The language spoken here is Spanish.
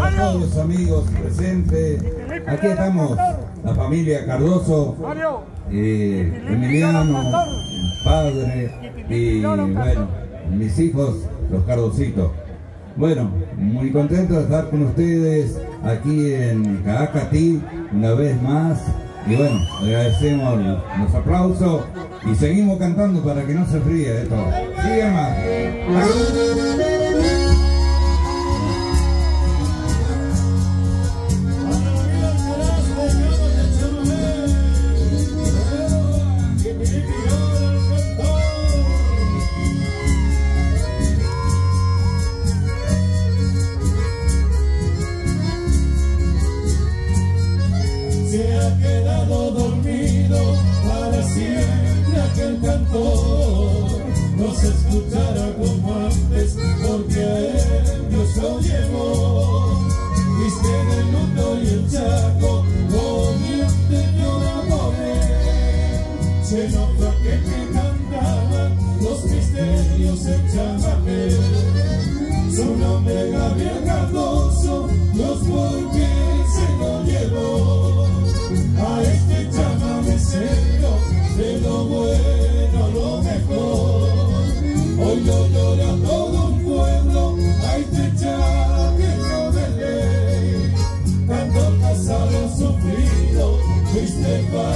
a todos los amigos presentes. Aquí estamos, la familia Cardoso, Emiliano, padre y bueno, mis hijos, los Cardositos. Bueno, muy contento de estar con ustedes aquí en Caacatí una vez más. Y bueno, agradecemos los aplausos y seguimos cantando para que no se fríe esto. Sigue más. Se ha quedado dormido para siempre aquel cantor. No se escuchará como antes porque a él Dios lo llevó. Viste el luto y el chaco, comiente llora por él. Se nota que cantaba los misterios echaban él. Su nombre Gabriel Cardoso, los porque se lo llevó. A este chamamecero, de lo bueno lo mejor. Hoy lo llora todo un pueblo, a este chaqueño de ley. Tanto casado sufrido, fuiste para